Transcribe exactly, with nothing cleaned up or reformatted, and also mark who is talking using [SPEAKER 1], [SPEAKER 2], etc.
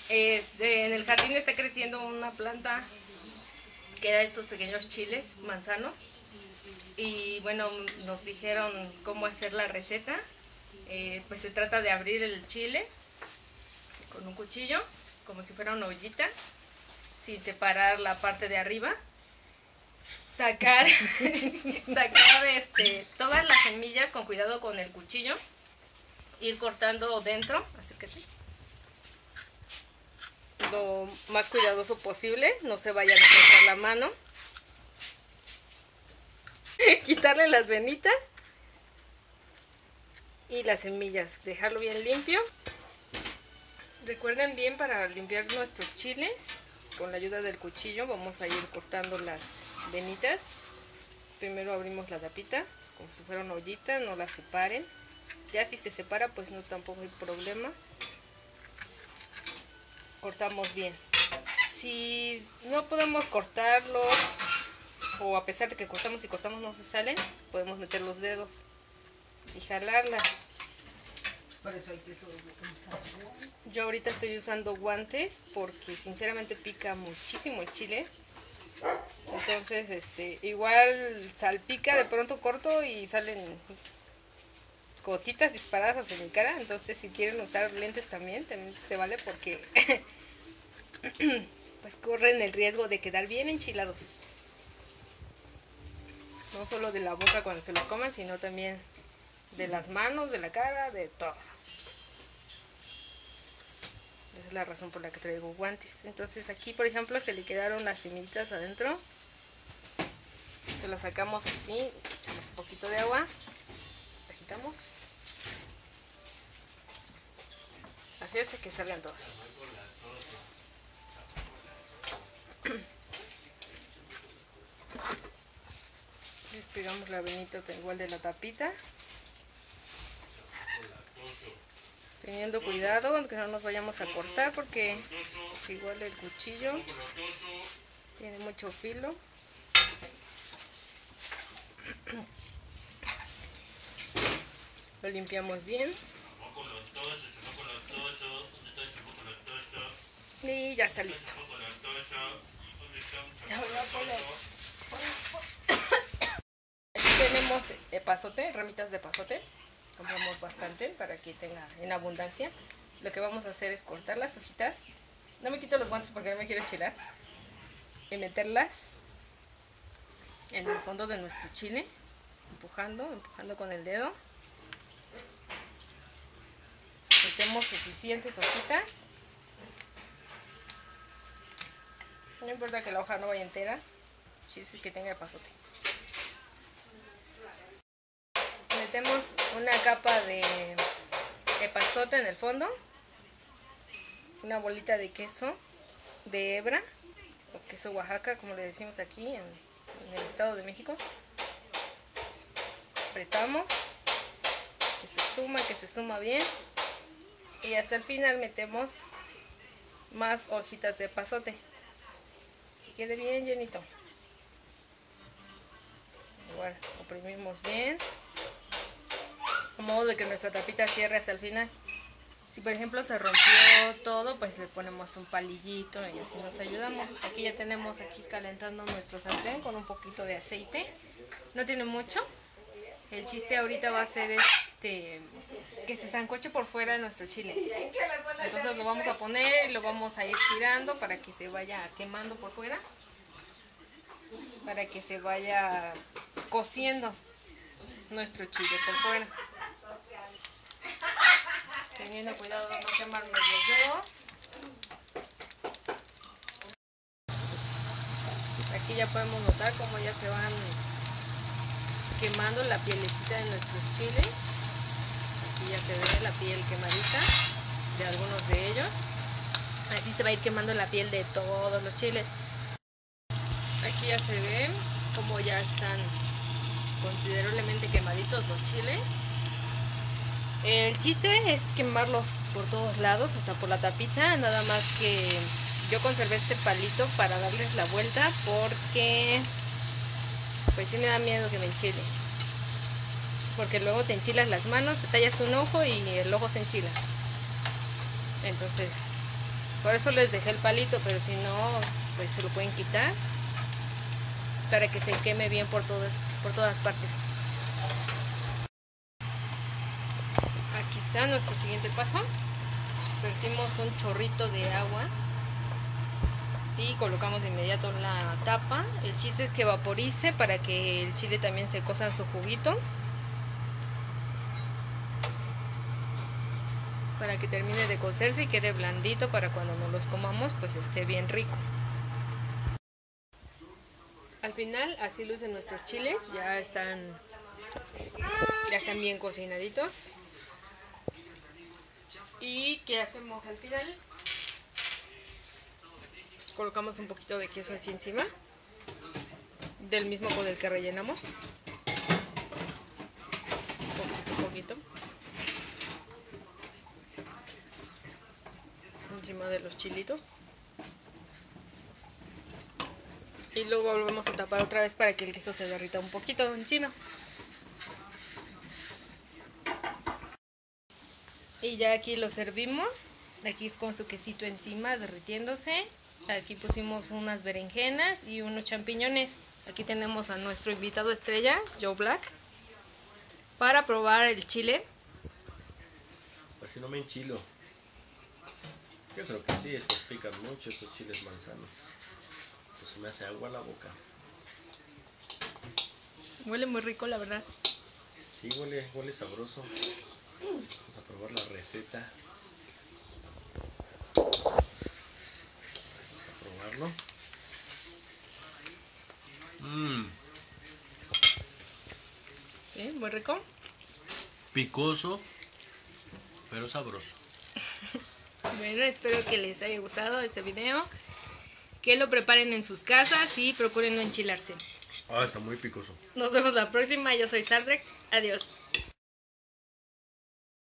[SPEAKER 1] Este, en el jardín está creciendo una planta que da estos pequeños chiles manzanos. Y bueno, nos dijeron cómo hacer la receta. Eh, pues se trata de abrir el chile con un cuchillo, como si fuera una ollita, sin separar la parte de arriba. Sacar, sacar este, todas las semillas con cuidado con el cuchillo. Ir cortando dentro, acércate, lo más cuidadoso posible, no se vayan a cortar la mano. Quitarle las venitas y las semillas, dejarlo bien limpio. Recuerden bien, para limpiar nuestros chiles, con la ayuda del cuchillo vamos a ir cortando las venitas. Primero abrimos la tapita, como si fuera una ollita, no la separen. Ya si se separa, pues no, tampoco hay problema. Cortamos bien. Si no podemos cortarlo, o a pesar de que cortamos y cortamos no se salen, podemos meter los dedos y jalarlas.
[SPEAKER 2] Por eso hay que usar.
[SPEAKER 1] Yo ahorita estoy usando guantes porque sinceramente pica muchísimo el chile. Entonces, este, igual salpica, de pronto corto y salen gotitas disparadas en mi cara. Entonces, si quieren usar lentes también, también se vale, porque pues corren el riesgo de quedar bien enchilados. No solo de la boca cuando se los coman, sino también de las manos, de la cara, de todo. Esa es la razón por la que traigo guantes. Entonces aquí, por ejemplo, se le quedaron las semillitas adentro. Se las sacamos así, echamos un poquito de agua, la quitamos. Así hasta que salgan todas. Despegamos la venita igual de la tapita, teniendo cuidado que no nos vayamos a cortar, porque igual el cuchillo tiene mucho filo. Lo limpiamos bien y ya está listo. Aquí tenemos epazote, ramitas de epazote. Compramos bastante para que tenga en abundancia. Lo que vamos a hacer es cortar las hojitas. No me quito los guantes porque no me quiero enchilar. Y meterlas en el fondo de nuestro chile, empujando, empujando con el dedo. Metemos suficientes hojitas. No importa que la hoja no vaya entera, chiste que tenga epazote. Metemos una capa de epazote en el fondo, una bolita de queso de hebra o queso Oaxaca, como le decimos aquí en, en el Estado de México. Apretamos, que se suma, que se suma bien, y hasta el final metemos más hojitas de epazote, que quede bien llenito. Igual oprimimos bien, a modo de que nuestra tapita cierre hasta el final. Si por ejemplo se rompió todo, pues le ponemos un palillito y así nos ayudamos. Aquí ya tenemos aquí calentando nuestro sartén con un poquito de aceite. No tiene mucho. El chiste ahorita va a ser este que se sancoche por fuera de nuestro chile. Entonces lo vamos a poner y lo vamos a ir girando para que se vaya quemando por fuera, para que se vaya cociendo nuestro chile por fuera, teniendo cuidado de no quemarnos los dedos. Aquí ya podemos notar cómo ya se van quemando la pielecita de nuestros chiles. Aquí ya se ve la piel quemadita de algunos de ellos. Así se va a ir quemando la piel de todos los chiles. Aquí ya se ve cómo ya están considerablemente quemaditos los chiles. El chiste es quemarlos por todos lados, hasta por la tapita. Nada más que yo conservé este palito para darles la vuelta, porque pues sí me da miedo que me enchile, porque luego te enchilas las manos, te tallas un ojo y el ojo se enchila. Entonces Por eso les dejé el palito, pero si no, pues se lo pueden quitar para que se queme bien por todas, por todas partes. Aquí está nuestro siguiente paso. Vertimos un chorrito de agua y colocamos de inmediato la tapa. El chiste es que vaporice para que el chile también se cosa en su juguito, para que termine de cocerse y quede blandito para cuando nos los comamos pues esté bien rico. Al final así lucen nuestros chiles, ya están ya están bien cocinaditos. ¿Y qué hacemos al final? Colocamos un poquito de queso así encima, del mismo con el que rellenamos. Un poquito, un poquito. Encima de los chilitos. Y luego volvemos a tapar otra vez para que el queso se derrita un poquito encima. Y ya aquí lo servimos. Aquí es con su quesito encima derritiéndose. Aquí pusimos unas berenjenas y unos champiñones. Aquí tenemos a nuestro invitado estrella, Joe Black, para probar el chile.
[SPEAKER 3] Pues si no me enchilo. Yo creo que sí, estos pican mucho, estos chiles manzanos. Pues se me hace agua la boca.
[SPEAKER 1] Huele muy rico, la verdad.
[SPEAKER 3] Sí, huele, huele sabroso. Vamos a probar la receta. Vamos a probarlo. Mmm.
[SPEAKER 1] Sí, muy rico.
[SPEAKER 3] Picoso, pero sabroso.
[SPEAKER 1] Bueno, espero que les haya gustado este video. Que lo preparen en sus casas y procuren no enchilarse.
[SPEAKER 3] Ah, está muy picoso.
[SPEAKER 1] Nos vemos la próxima. Yo soy Sardrek. Adiós.